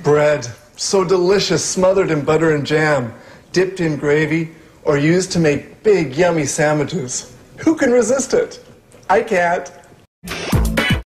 Bread, so delicious, smothered in butter and jam, dipped in gravy, or used to make big, yummy sandwiches. Who can resist it? I can't.